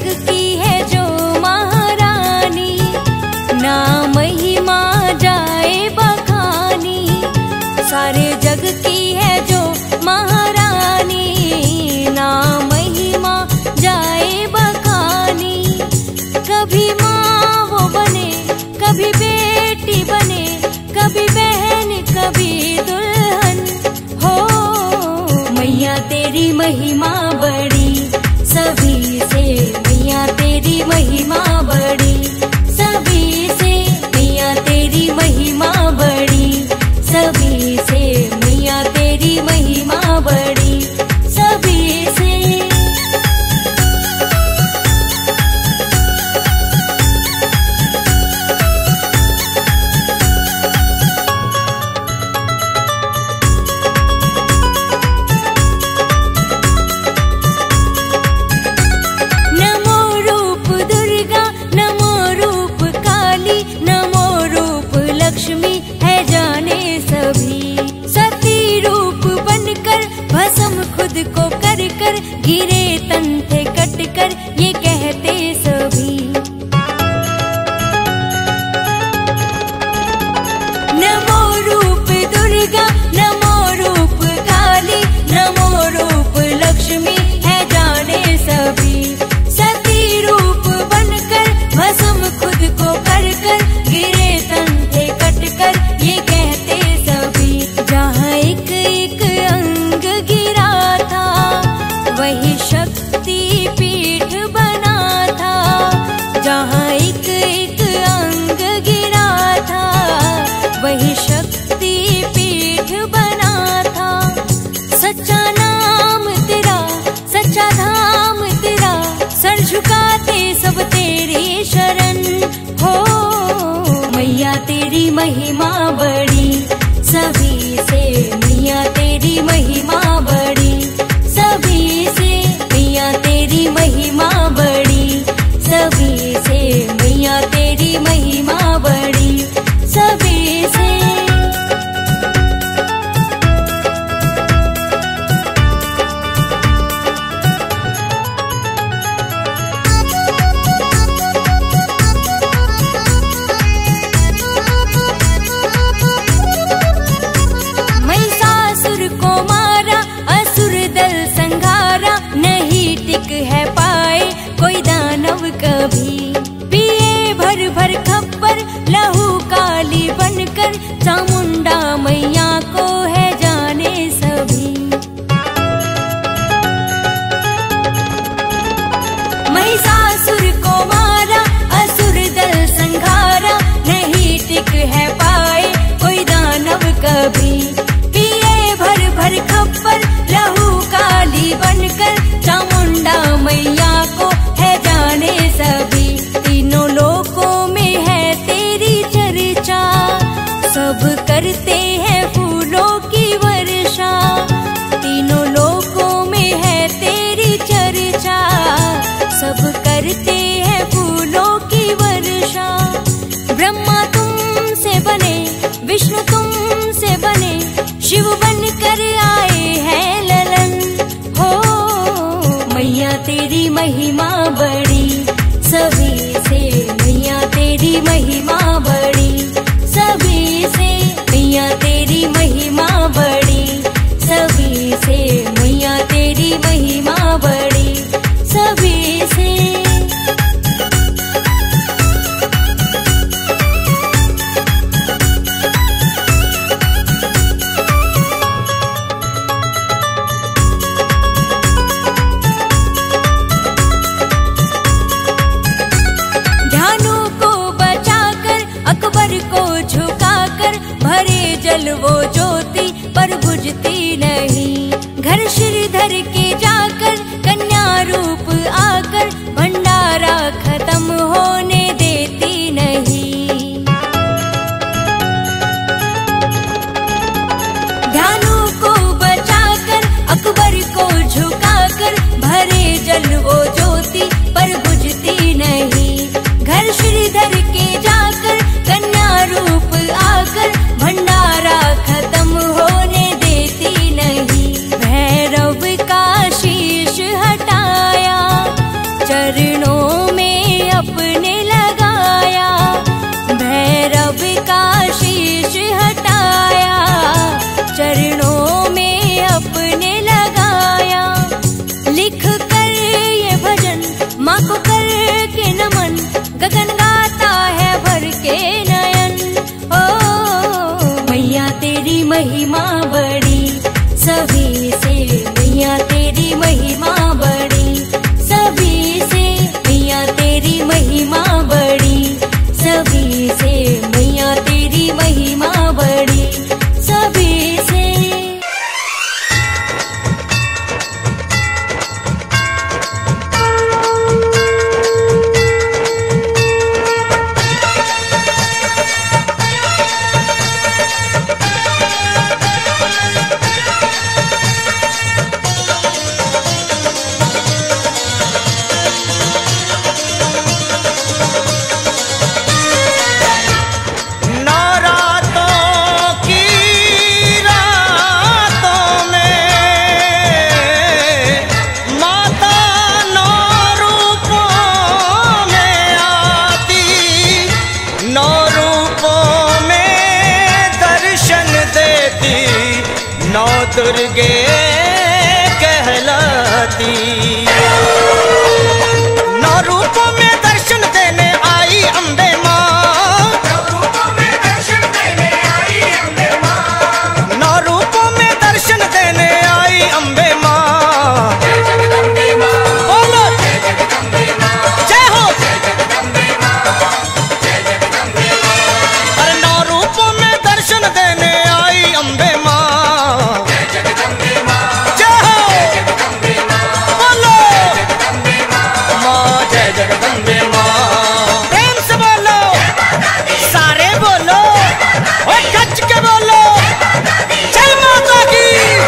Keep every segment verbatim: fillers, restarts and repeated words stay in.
जग की है जो महारानी, ना महिमा जाए बखानी। सारे जग की है जो महारानी, ना महिमा जाए बखानी। कभी माँ वो बने, कभी बेटी बने, कभी बहन कभी दुल्हन हो। मैया तेरी महिमा बड़ी सभी से, मैया तेरी महिमा बड़ी सभी से, मैया तेरी महिमा बड़ी सभी से, मैया तेरी महिमा बड़ी सभी से। लक्ष्मी है जाने सभी, सती रूप बनकर भस्म खुद को कर कर, गिरे तन थे कट कर ये कहते सभी। नमो रूप दुर्गा, नमो रूप काली, नमो रूप लक्ष्मी है जाने सभी। सती रूप बनकर भस्म खुद को कर कर, गिरे तन कर ये कहते सभी। जहाँ एक एक अंग गिरा था, वही शक्ति पीठ बना था। जहाँ एक एक अंग गिरा था, वही शक्ति पीठ बना था। सच्चा नाम तेरा, सच्चा धाम तेरा, सर झुकाते सब तेरी शरण हो। मैया तेरी महिमा बड़ी सभी से, मैया तेरी महिमा बड़ी सभी से, मैया तेरी महिमा बड़ी सभी से, मैया तेरी महिमा बड़ी सभी से। है पाए कोई दानव कभी, पिए भर भर खप्पर लहू काली बनकर, चामुंडा मैया को है जाने सभी। महिषासुर को मारा, असुर दल संघारा, नहीं टिक है पाए कोई दानव कभी। पिए भर भर खप्पर लहू काली बनकर, चामुंडा मैया को है जाने सभी। तीनों लोकों में है तेरी चर्चा, सब करते हैं फूलों की वर्षा। तीनों लोकों में है तेरी चर्चा, सब करते हैं फूलों की वर्षा। ब्रह्मा तुमसे बने, विष्णु तुमसे बने, शिव बनकर आए हैं ललन हो। मैया तेरी महिमा बड़ी सभी से, मैया तेरी महिमा बड़ी सभी से, मैया तेरी महिमा बड़ी सभी से, मैया तेरी महिमा बड़ी सभी से। जल वो ज्योति पर बुझती नहीं, घर श्रीधर के जाकर कन्या रूप आकर, चरणों में अपने लगाया, भैरव का शीश हटाया, चरणों में अपने लगाया। लिख कर ये भजन माँ को कर के नमन, गगन गाता है भर के नयन। ओ मैया तेरी महिमा बड़ी सभी से, मैया तेरी महिमा बड़ी सभी से, मैया तेरी महिमा बड़ी सभी से, मैया तेरी महिमा बड़ी सभी से। दुर्गे कहलाती, नौ रूपों में दर्शन देने आई अम्बे माँ, नौ रूपों में दर्शन देने आई अम्बे माँ, नौ रूपों में दर्शन देने आई अम्बे माँ। जय जगदम्बे माँ, बोलो जय जगदम्बे माँ, जय हो जय जगदम्बे माँ, जय जगदम्बे माँ। अरे नौ रूपों में दर्शन देने आई अम्बे माँ, जगदम्बे माँ। प्रेम से बोलो सारे बोलो और गज के बोलो जय माता की।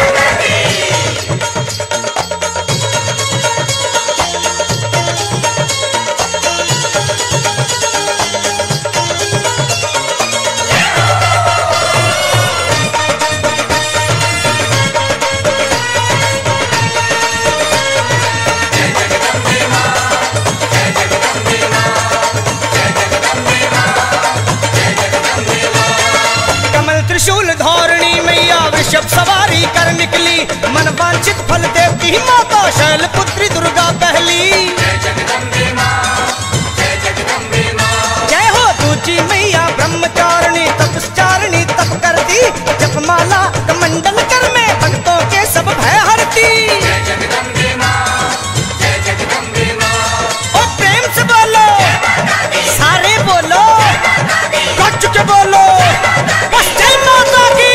त्रिशूल धारणी मैया वृषभ सवारी कर निकली, मन वांछित फल देती माता शैल पुत्री दुर्गा कहली। जय जगदम्बे माँ, जय जगदम्बे माँ। जय हो दूजी मैया ब्रह्मचारिणी तपस्चारिणी तप करती, जपमाला कमंडल कर में भक्तों के सब भय हरती। जय जगदम्बे माँ, जय जगदम्बे माँ। और प्रेम से बोलो सारे बोलो गज के बोलो बस जय माता की।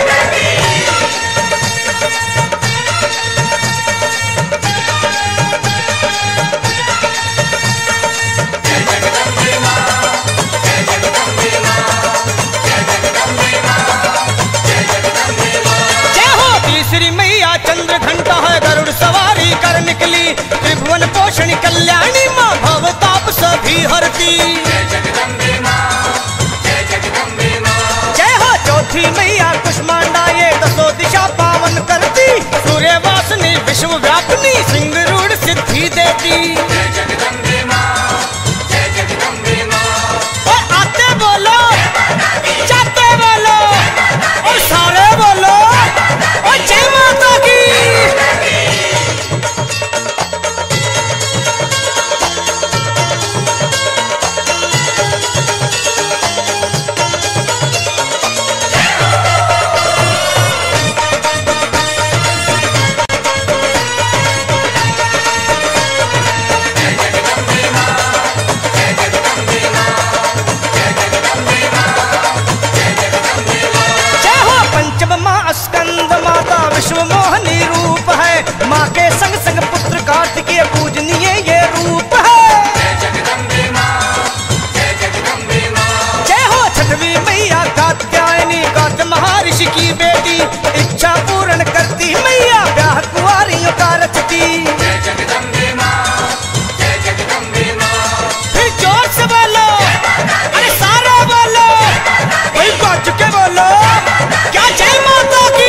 जय जगदम्बे माँ, जय जगदम्बे माँ, जय जगदम्बे माँ, जय जगदम्बे माँ। जय हो तीसरी मैया चंद्र घंटा है गरुड़ सवारी कर निकली, त्रिभुवन पोषणी कल्याणी माँ भवताप सभी हरती। जय जगदम्बे माँ, जय जगदम्बे माँ। जय हो चौथी मैया कुष्मांडा ये दसों दिशा पावन करती, सूर्यवासिनी विश्व व्यापिनी सिंह रूढ़ सिद्धि देती। जय जगदम्बे माँ, जय जगदम्बे माँ। और आते बोलो जाते बोलो और सारे बोलो और जय माता की। स्कंद माता विश्व मोहनी रूप है, माँ के संग संग पुत्र कार्तिकेय पूजनीय ये रूप है। जय जगदम्बे माँ, जय जगदम्बे माँ। जय हो छठवीं मैया कात्यायनी कात्य महर्षि की बेटी, इच्छा पूर्ण करती मैया ब्याह कुंवारियों का रचती। जय जगदम्बे माँ, जय जगदम्बे माँ। फिर जोर से बोलो अरे सारे बोलो कोई गज के बोलो क्या जय माता की।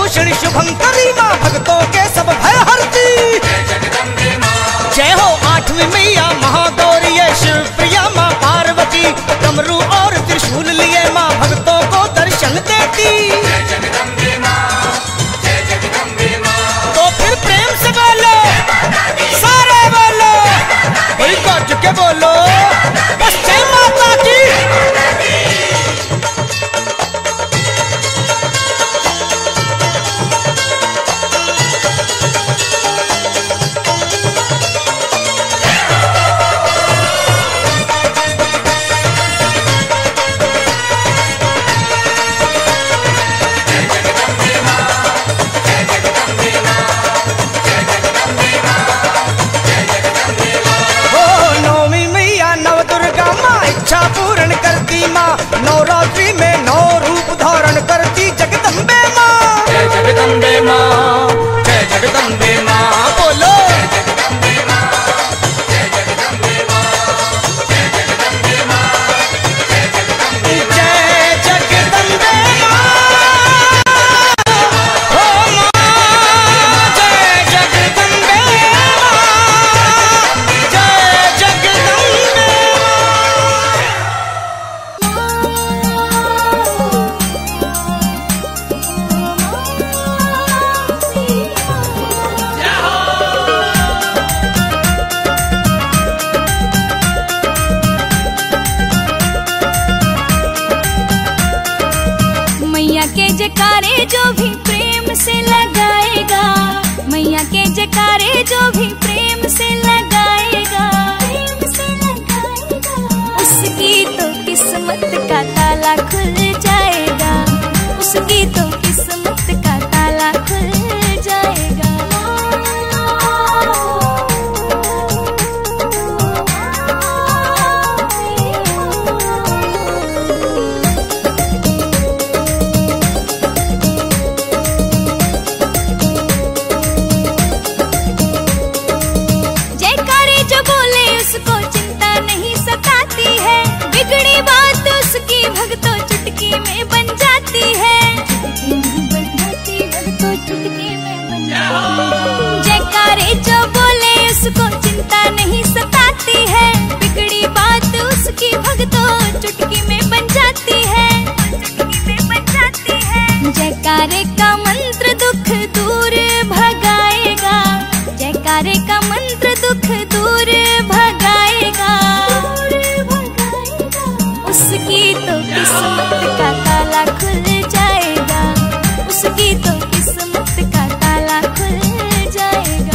भूषण शुभंकरी माँ भक्तों के सब भय हरती। जय हो आठवीं मैया महागौरी है शिव प्रिया माँ पार्वती, डमरू और त्रिशूल लिए माँ भक्तों को दर्शन देती। तो फिर प्रेम से बोलो, सारे बोलो, कोई गज के बोलो, बस जय माता की। पूर्ण करती माँ नवरात्रि में नौ रूप धारण करती जगदम्बे माँ। जय जगदम्बे माँ, जय जगदम्बे माँ, बोलो जय जगदम्बे माँ, जय जगदम्बे माँ, जय जगदम्बे माँ, जय जगदम्बे माँ, जय जगदम्बे माँ, हो माँ, जय जगदम्बे माँ, जय जगदम्बे। मैया के जयकारे जो भी प्रेम से लगाएगा, मैया के जयकारे जो भी प्रेम से लगाएगा, प्रेम से लगाएगा, उसकी तो किस्मत का ताला खुल जाएगा, उसकी तो किस्मत का ताला खुल जाएगा। भक्तों चुटकी में बन जाती है, भक्तों चुटकी में बन जाती है। जयकारे जो बोले उसको चिंता नहीं सताती है, बिगड़ी बात उसकी भक्तों चुटकी में बन जाती है, चुटकी में बन जाती है। जयकारे का मंत्र दुख दूर भगाएगा, जयकारे का मंत्र दुख दूर भगाएगा, उसकी तो किस्मत का ताला खुल जाएगा, उसकी तो किस्मत का ताला खुल जाएगा।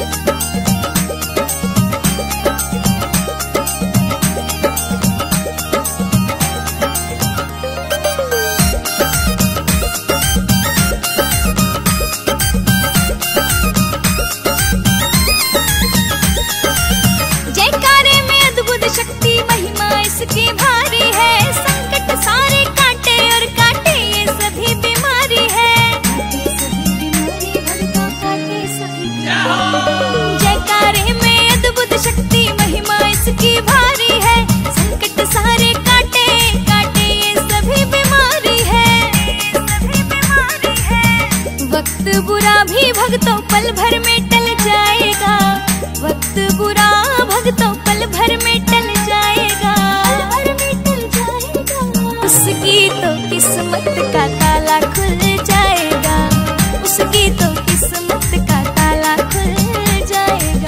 जयकारे में अद्भुत शक्ति महिमा इसकी भारी है, संकट सारे काटे और काटे ये सभी बीमारी है, सभी बीमारी भक्तों काटे सभी बीमारी। जयकारे में अद्भुत शक्ति महिमा इसकी भारी है, संकट सारे काटे काटे ये सभी बीमारी है, सभी बीमारी है। वक्त बुरा भी भक्तों पल भर में टल जाएगा, वक्त बुरा भक्तों पल भर में टल जाएगा, उसकी तो किस्मत का ताला खुल जाएगा, उसकी तो किस्मत का ताला खुल जाएगा।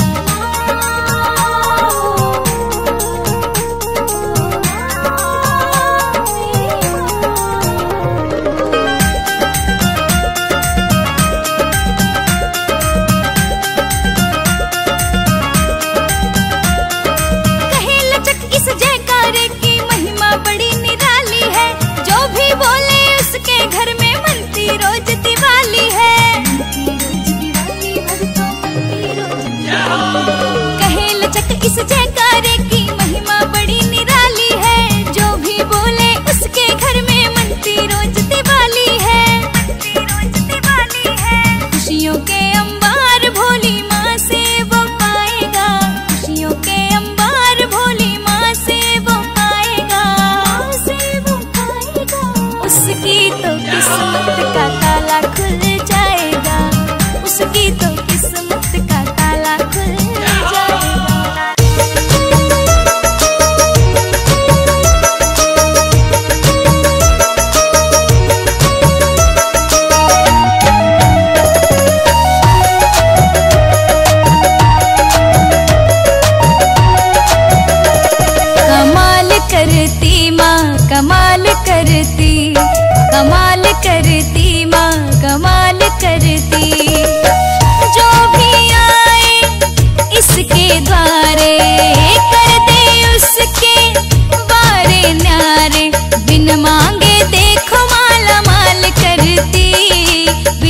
कहे लचक इस जयकारे की महिमा बड़ी निराली है, जो भी बोले उसके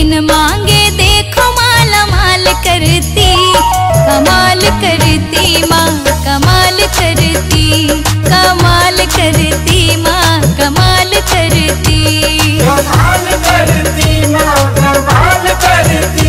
बिन मांगे देखो माला माल करती, कमाल करती माँ कमाल करती, कमाल करती माँ कमाल करती, कमाल करती माँ कमाल करती।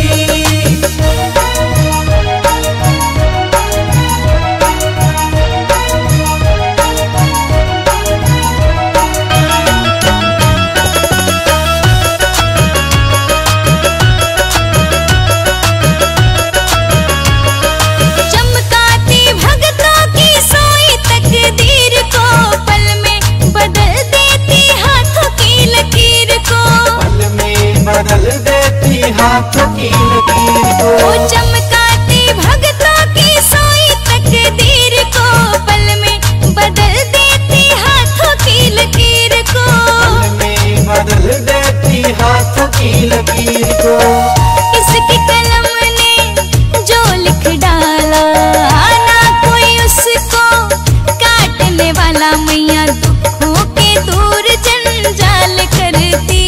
बदल देती हाथों की लकीर को, वो चमकाती भगतों की सोई तकदीर को, पल में बदल देती हाथों की लकीर को, पल में बदल देती हाथों की लकीर को। इसकी कलम ने जो लिख डाला ना कोई उसको काटने वाला, मैया दुखों के दूर जंजाल करती,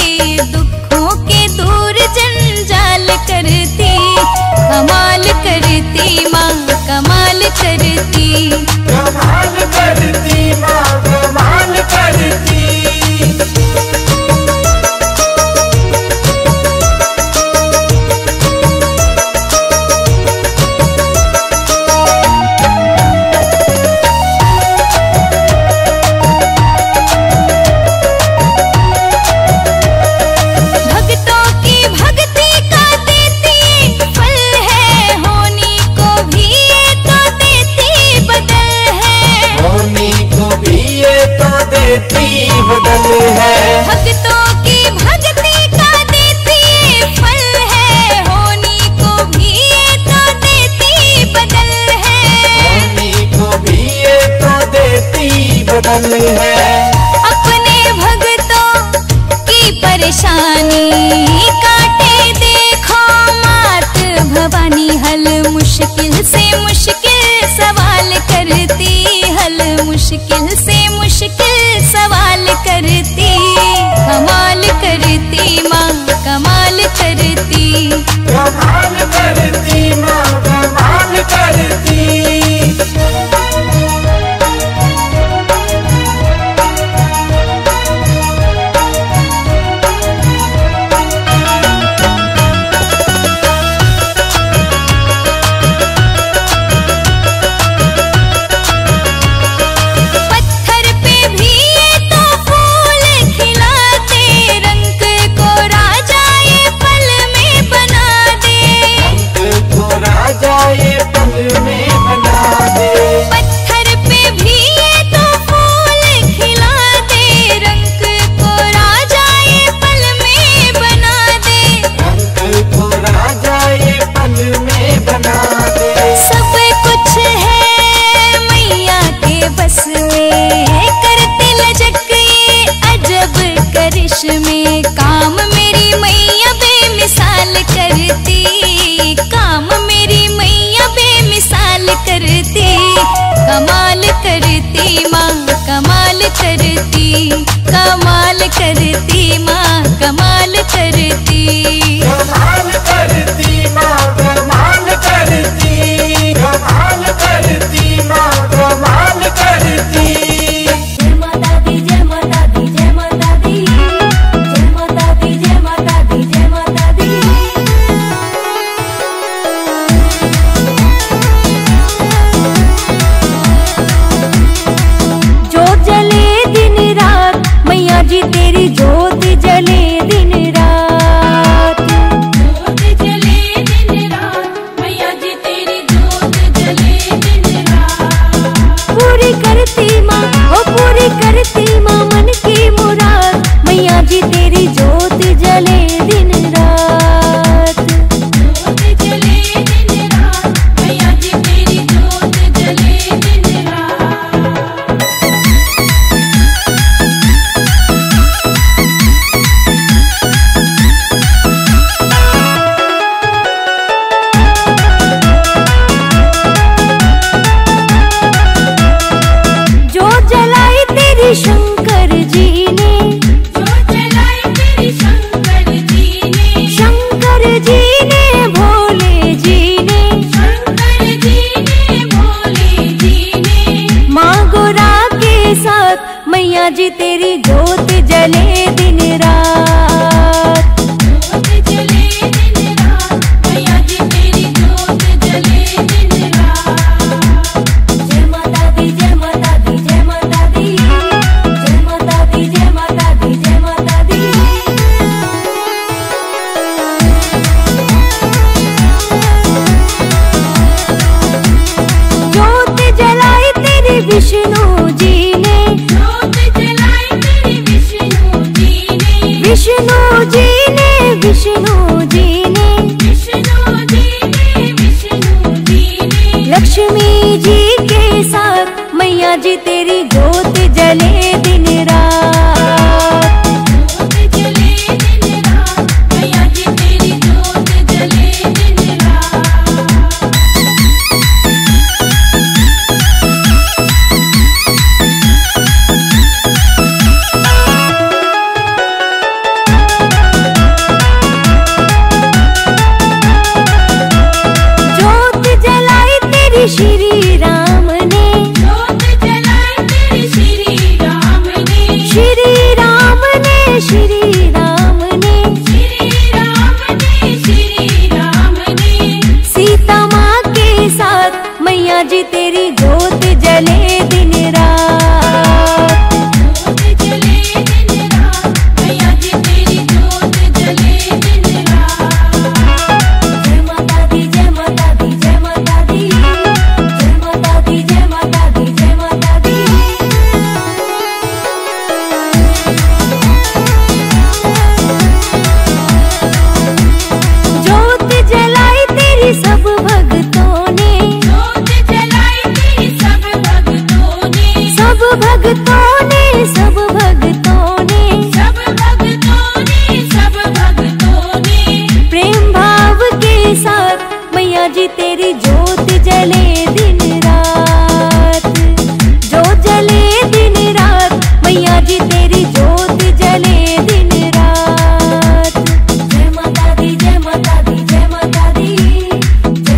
करती, कमाल करती माँ कमाल करती, कमाल करती माँ कमाल करती। बदल है भक्तों की भक्ति का देती फल है, होनी को भी ये तो देती बदल है, होनी को भी ये तो देती बदल है। अपने भक्तों की परेशानी काटे देखो मात भवानी, हल मुश्किल से मुश्किल सवाल करती, हल मुश्किल से मुश्किल सवाल करती, कमाल करती माँ कमाल करती, कमाल करती माँ कमाल करती। जी तेरी जोत जले दिन रात। जोत जले दिन रात, मैया जी तेरी जोत जले दिन रात। जोत जलाई तेरी श्री राम ने, जोत जलाई तेरी श्री राम ने, श्री राम ने, श्री राम ने, श्री राम ने, श्री राम ने। सीता माँ के साथ मैया जी तेरी जोत जले दिन रात। जोत जले दिन रात, मैया जी तेरी जोत जले दिन रात। जय माता दी, जय माता दी, जय माता दी, जय माता दी, जय माता दी, जय माता दी। जोत जलाई तेरी सब भक्तों ने, जोत जलाई तेरी सब भक्तों ने, सब भक्तों ने, सब भक्तों ने, सब भक्तों ने, सब भक्तों ने। प्रेम भाव के साथ मैया जी तेरी जोत जले दिन रात। जो जले दिन रात मैया जी तेरी जोत जले दिन रात। जय माता दी, जय माता दी, जय माता दी, जय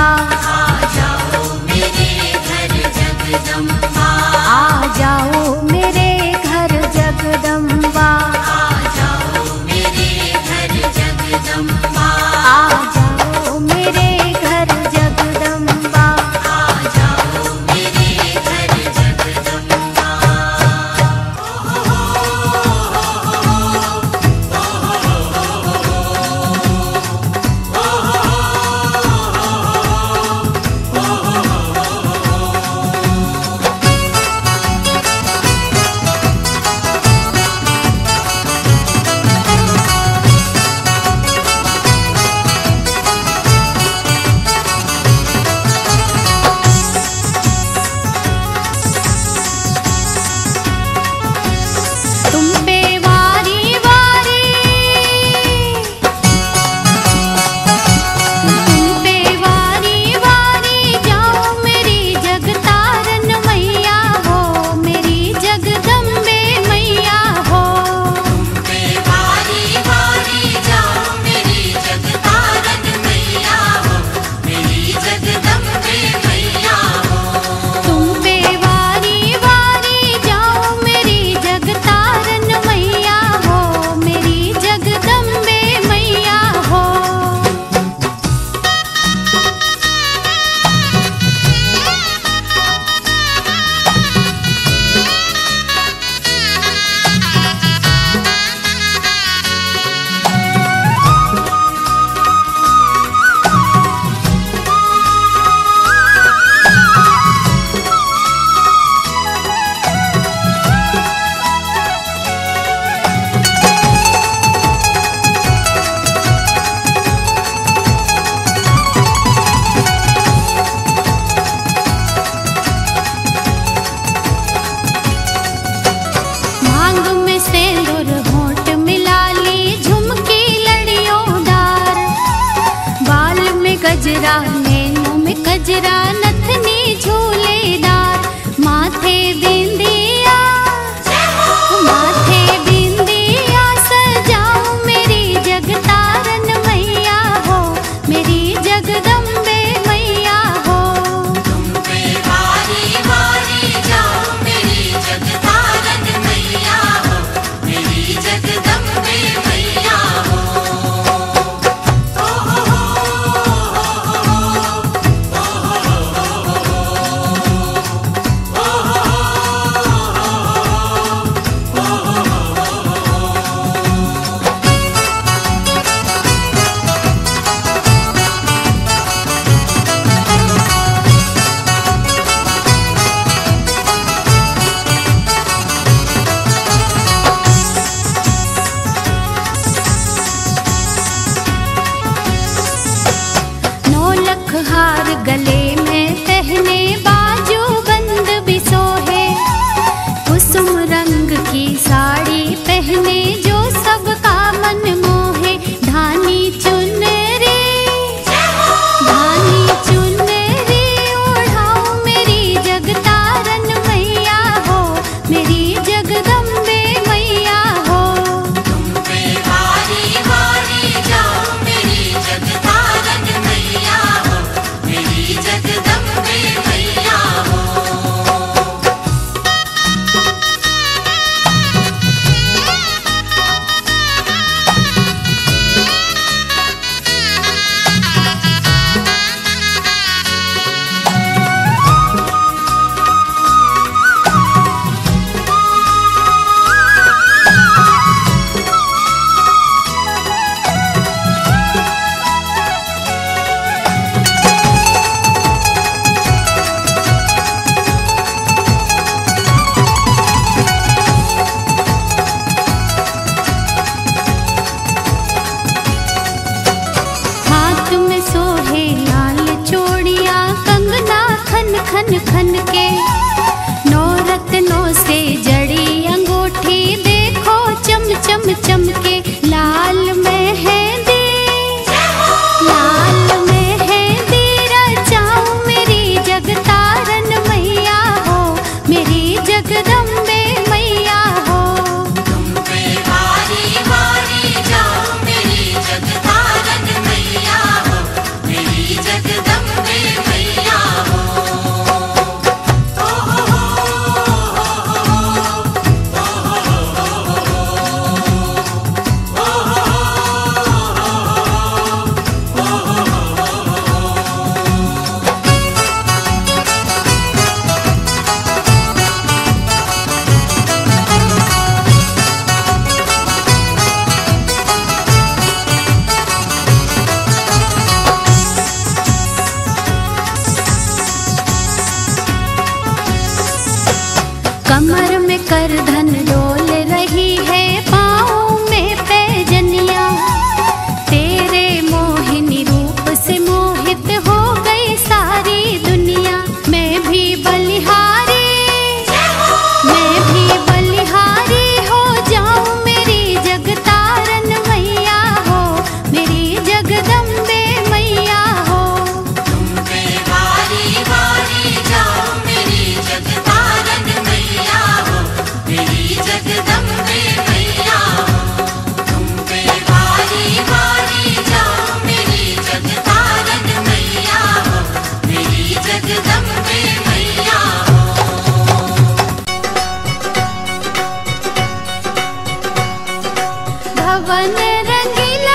आ जाओ मेरे घर जगदम्बा, आ जाओ मेरे घर जगदम्बा, आ जाओ मेरे घर जगदम्बा, आ जाओ मेरे घर जगदम्बा। आ जाओ मेरे घर जगदम्बा। तुम पे वारी वारी, तुम पे वारी वारी जाओ मेरी जगतारन मैया हो, मेरी जगदम्बे मैया हो। पे वारी वारी जाओ मेरी जगतारन मैया हो, मेरी जगदम्बे मैया हो। तुम पे वारी वारी जाओ मेरी जगतारन मैया हो, मेरी जगदम्बे मैया हो। मांग में सिंदूर होंठ मिला ली झुमकी लड़ियों डार, बाल में गजरा नैनों में गजरा नथनी झूलेदार, माथे बिंदिया माथे बिंदिया सजाओ मेरी जगतारन मैया हो, मेरी जगदम्बे मैया हो। पे वारी वारी जाओ मेरी जगतारन मैया हो, मेरी जगदम्बे मैया हो। ओ हो हो नौलख हार गले में पहने बाजू बंद बिसोहे, कुसुम रंग की साड़ी पहने जो सबका मन मोहे, धानी चुनरी धानी चुनरी ओढ़ाओ मेरी जगतारन मैया हो, मेरी जगदम्बे मैया हो। पे वारी वारी जाओ मेरी जगतारन मैया हो, मेरी जग कमर में करधन डोल रही है, पाँव में पैजनिया। तेरे मोहिनी रूप से मोहित हो गई सारी दुनिया। मैं भी बलिहारी, मैं भी बलिहारी हो जाऊं, मेरी जगतारन मैया हो, मेरी जगदम्बे मैया हो। तुम पे वारी वारी जाओ मेरी जगतारन मैया हो, मेरी जगदम्बे मैया हो। तुम पे वारी वारी जाओ मेरी जगतारन मैया हो, मेरी जगदम्बे मैया हो। भवन रंगीला,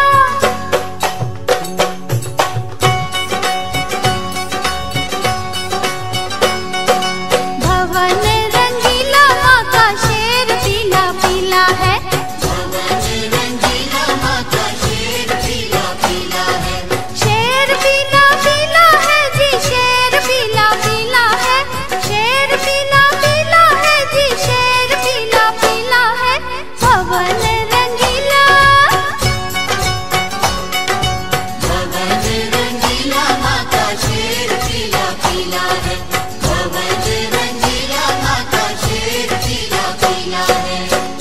भवन रंगीला, माँ का शेर पीला पीला है। भवन रंगीला माँ का शेर पीला पीला है। शेर पीला पीला है जी, शेर पीला पीला है। शेर पीला पीला है जी, शेर पीला पीला है। भवन रंगीला, भवन रंगीला माँ का शेर पीला पीला है। भवन रंगीला माँ का शेर पीला पीला है।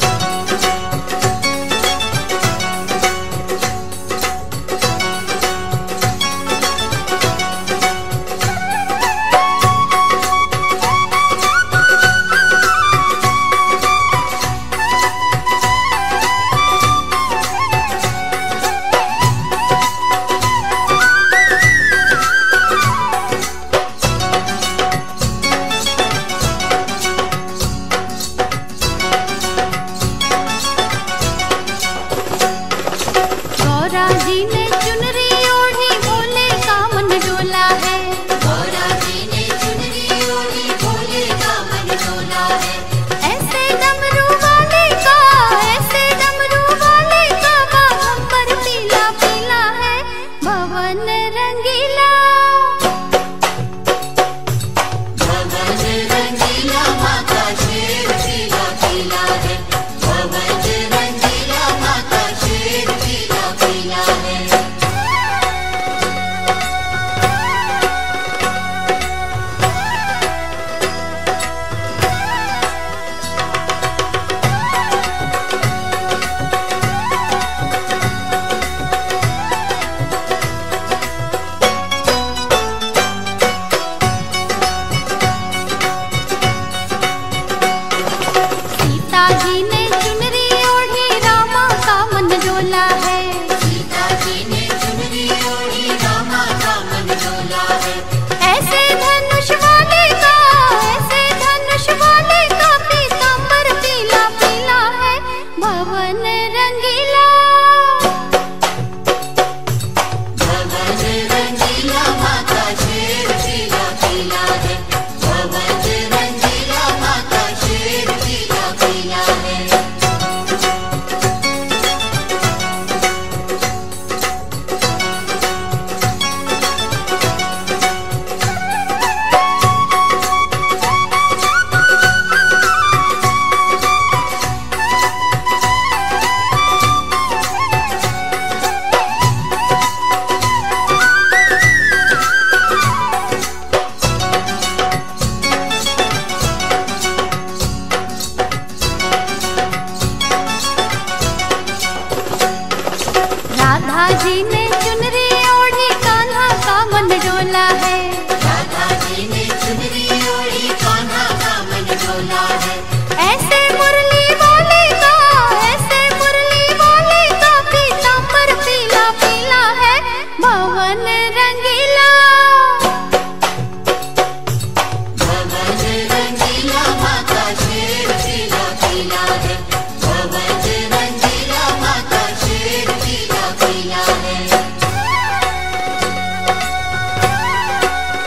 गौरा जी ने चुनरी ओढ़ी, भोले का मन डोला है। गौरा जी ने चुनरी ओढ़ी, भोले का मन डोला है। ऐसे डमरू वाले का, ऐसे डमरू वाले का बाहम्बर पीला पीला है। भवन रंगीला, भवन रंगीला माँ का शेर पीला पीला है। भवन रंगीला माँ का शेर पीला पीला है। सीता जी ने चुनरी ओढ़ी, रामा का मन डोला है। सीता जी ने चुनरी ओढ़ी, रामा का मन डोला है। ऐसे धनुष वाले का, ऐसे धनुष वाले का पीताम्बर पीला पीला है। भवन रंगीला, भवन रंगीला माँ का शेर पीला पीला है। भवन रंगीला माँ का शेर पीला पीला है। राधा जी ने चुनरी ओढ़ी, कान्हा का मन डोला है। राधा जी ने चुनरी ओढ़ी, कान्हा का मन डोला है। ऐसे मुरली वाले का, ऐसे मुरली वाले का पीताम्बर पीला पीला है। भवन रंगीला, भवन रंगीला माँ का शेर पीला पीला है। भवन रंगीला माँ का शेर पीला पीला है।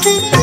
हाथ